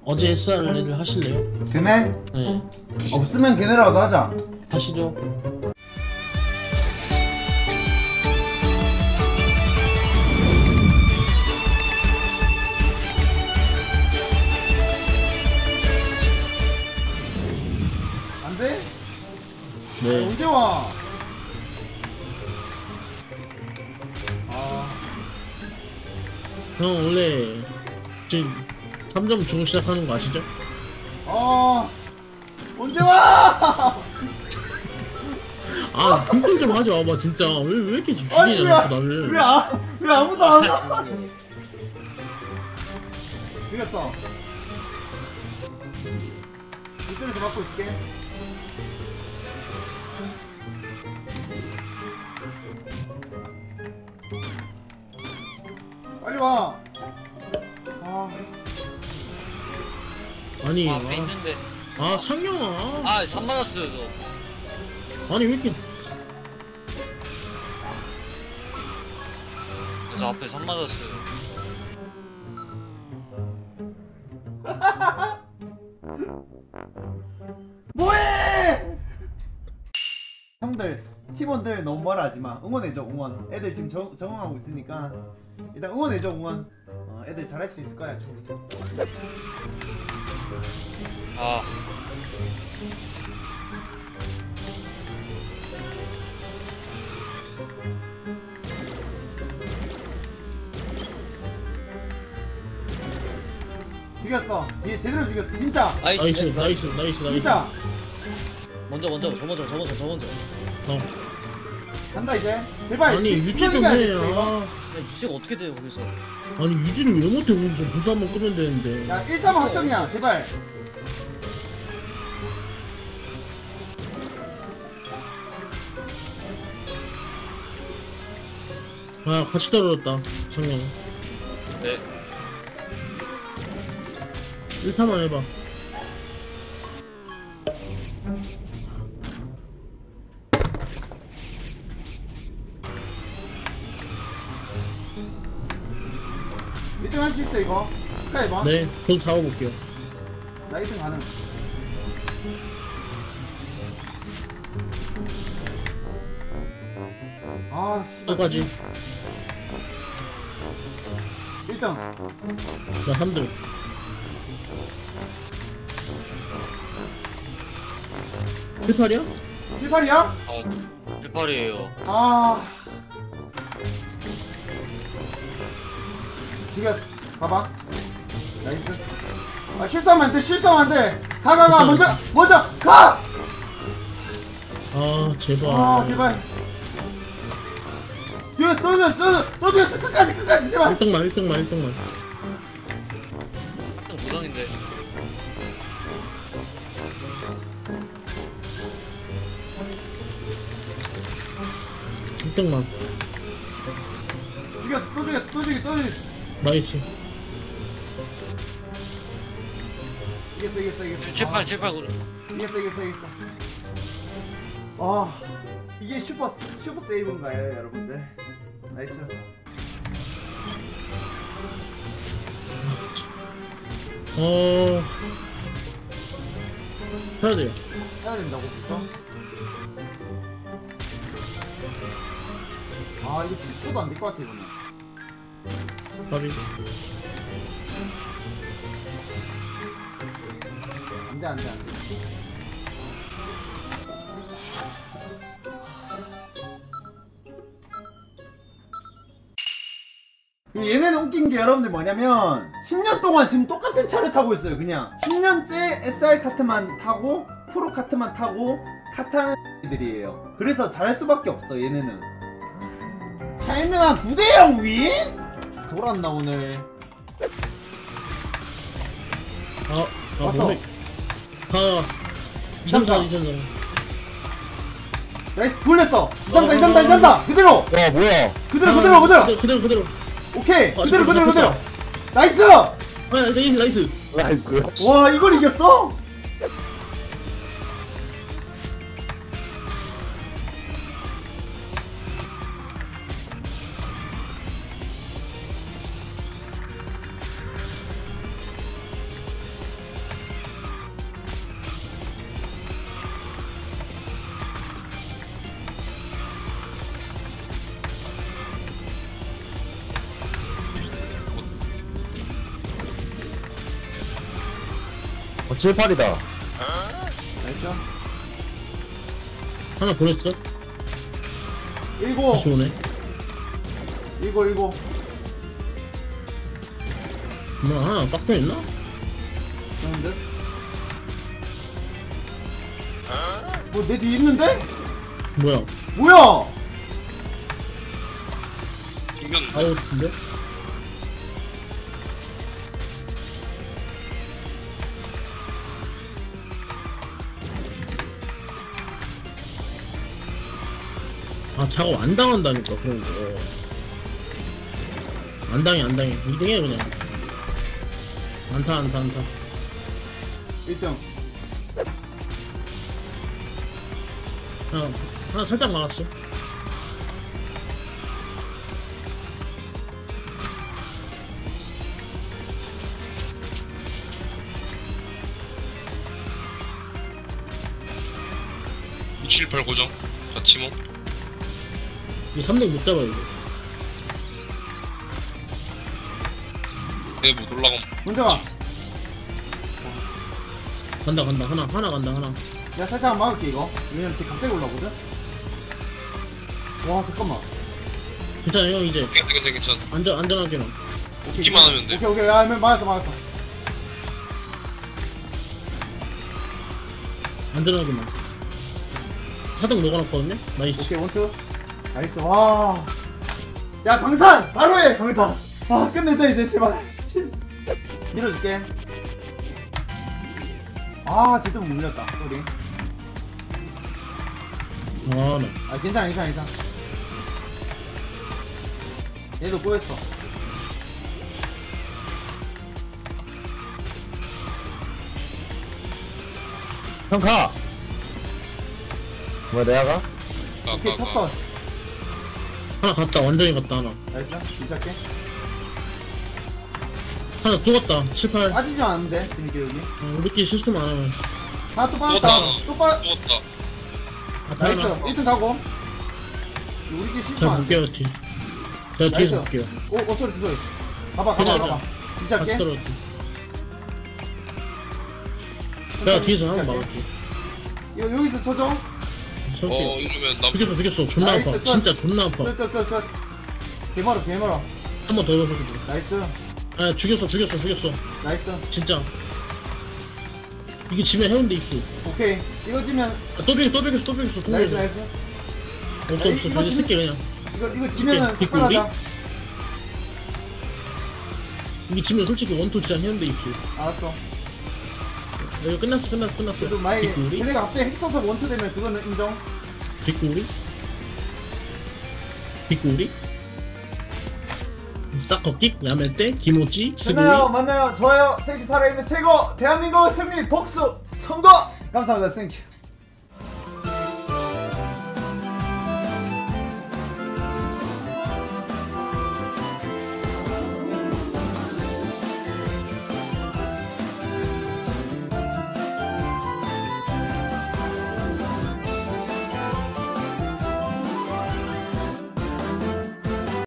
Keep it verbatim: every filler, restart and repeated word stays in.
어제 에스알 애들 하실래요? 걔네? 네. 없으면 걔네라도 하자. 하시죠. 안 돼? 네. 언제 와? 아, 형 원래 지금 삼 점 주고 시작하는 거 아시죠? 아, 언제 와? 아 공평 좀 하지 마봐 진짜. 왜, 왜 이렇게 아니 죽이냐 왜, 자꾸 나를. 왜, 아, 왜 아무도 안 와? 죽였어. 이쪽에서 막고 있을게. 빨리 와. 아, 아니 아, 아, 앞에 있는데. 아 창영아. 아, 삼 맞았어요, 저. 아니 왜 이렇게 저 앞에 삼 맞았어요. 뭐해? 형들, 팀원들 너무 뭐라 하지 마. 응원해줘, 응원. 애들 지금 적, 적응하고 있으니까 일단 응원해줘, 응원. 어, 애들 잘할 수 있을 거야, 충분히. 아, 죽였어. 뒤에 제대로 죽였어, 진짜. 아이씨. 나이스 나이스 나이스 나이스. 진짜. 먼저, 먼저, 저 먼저, 저 먼저, 저 먼저. 어. 간다 이제. 제발. 아니 이- 유지 이거 좀 이겨야 해. 됐어, 이거. 아. 아니, 유지가 어떻게 돼요, 거기서? 아니 유지를 왜 못해? 오늘 좀 분수 한번 끄면 되는데. 야, 일 삼 확정이야, 제발. 아 같이 떨어졌다 창영. 네. 일 타만 해봐. 일 등 할 수 있어, 이거. 축하해 봐. 네, 저도 잡아볼게요. 나 일 등 가능. 아, 씨발. 끝까지. 일 등. 나 삼 등. 칠 팔이야? 칠 팔이야? 아, 칠팔이에요. 아. 죽였어. 가봐. 나이스. 아, 실수하면 안 돼, 실수하면 안 돼. 가, 가, 가. 먼저, 먼저, 가! 아, 제발. 아, 제발. 죽였어, 또 죽였어, 또 죽였어. 끝까지, 끝까지, 제발. 일 등만, 일 등만, 일 등만. 좀 무상인데. 일 등만. 죽였어, 또 죽였어, 또 죽였어, 또 죽였어. 나이스. 이겼어, 이겼어, 이겼어. 칠팔, 칠팔, 그래. 이겼어, 이겼어, 이겼어. 아, 이게 슈퍼 슈퍼 세이브인가요, 여러분들? 나이스. 어. 해야 돼요. 해야 된다고 벌써? 아, 이거 십 초도 안 될 것 같아 이거는. 밥이. 안돼, 안돼, 안돼. 그리고 얘네는 웃긴 게 여러분들 뭐냐면 십 년 동안 지금 똑같은 차를 타고 있어요. 그냥 십 년째 에스알 카트만 타고 프로 카트만 타고 카트하는 애들이에요. 그래서 잘할 수밖에 없어 얘네는. 차이는 구 대 영 윈? 돌았나 오늘. 아, 아, 왔어. 몸에. 아, 이 삼 사, 이 삼 사. 나이스, 돌렸어. 이 삼 사, 이 삼 사, 이 삼 사. 그대로. 와, 뭐야. 그대로, 그대로, 그대로. 그대로, 그대로, 그대로. 오케이. 아, 그대로, 잠깐만, 그대로, 그대로. 잠깐만. 나이스. 아, 나이스, 나이스. 나이스. 와, 이걸 이겼어? 어, 칠, 팔이다. 나이스. 하나 보냈어? 일곱. 다시 오네. 일곱 일곱. 뭐 하나 빡쳐 있나? 그런 듯. 뭐 내 뒤에 있는데? 뭐야? 뭐야? 이건 아웃인데? 아 작업 안 당한다니까 그런 거. 안 당해 안 당해. 이 등해 그냥. 안타 안타 안타. 일 등. 하나 하나 살짝 막았어. 칠, 팔 고정 같이 뭐 이 삼 등 못 잡아 이거. 내못 올라가면 먼저 가. 간다 간다 하나 하나 간다 하나. 야 살짝 막을게 이거. 왜냐면 지금 갑자기 올라오거든. 와 잠깐만. 괜찮아 형 이제 괜찮아 괜찮아 괜찮아 안전 안전하게만. 오케이. 듣기만 하면 돼. 오케이 오케이. 야 맞았어 맞았어. 안전하게만. 하등 녹아놨거든요. 나이스. 오케이 원투. 나이스. 와. 야 강산 바로 해 강산. 아 끝내자 이제 제발. 밀어줄게. 아 제대로 못 밀렸다. 쏘리. 아 나. 아 괜찮아 괜찮아 괜찮아. 얘도 꼬였어. 형 가! 뭐야, 내가 가? 가, 오케이 가, 가. 쳤어. 하나 갔다 완전히 갔다 하나. 나이스. 이착게. 하나 또 갔다. 칠, 팔. 빠지지 않는데 재밌게 여기. 어, 우리끼리 실수만 안 하면. 하나 또 또 빠졌다. 왔다. 또 빠. 또 왔다. 앞에 나이스. 하나. 일 등 가고. 우리끼리 실수 잘 안 돼. 볼게요 뒤. 제가 뒤에서 나이스. 볼게요. 오, 오 소리 소리. 가봐 가봐 괜찮아, 가봐. 같이 이착게. 떨어졌지. 내가 뒤에서 한번 막을게. 이거 여기서 서정. 어 설게요. 이러면 남 죽였어 죽였어. 존나 나이스, 아파. 끝. 진짜 존나 아파. 끝끝끝 끝. 개멀어 개멀어. 한 번 더 넣어줄게. 나이스. 아 죽였어 죽였어 죽였어. 나이스. 진짜. 이게 지면 해운대 입수. 오케이. 이거 지면 아, 또 죽였어 또 죽였어 또 죽였어. 또 나이스 죽였어. 나이스. 없어 아, 없어. 이거 그냥 지면- 쓸게 그냥. 이거 이거 지면은 빅 우리? 삭발하자. 이게 지면 솔직히 원투 진짜 해운대 입수. 알았어. 이거 끝났어 끝났어 끝났어. 그래도 만약에 빅구리? 쟤네가 갑자기 핵 써서 원투 되면 그거는 인정. 빅구리? 빅구리? 싹커킥, 야멜떼, 김오찌, 스구이. 만나요 만나요. 좋아요. 생기 살아있는 최고. 대한민국 승리 복수 선거. 감사합니다. 생기.